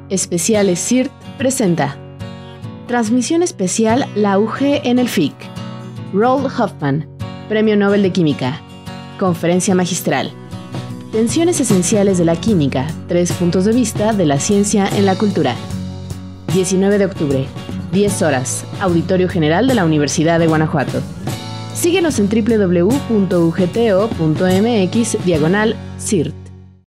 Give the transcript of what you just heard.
Especiales CIRT presenta Transmisión especial La UG en el FIC. Roald Hoffmann, Premio Nobel de Química. Conferencia magistral. Tensiones esenciales de la química, 3 puntos de vista de la ciencia en la cultura. 19 de octubre, 10 horas, Auditorio General de la Universidad de Guanajuato. Síguenos en www.ugto.mx/CIRT.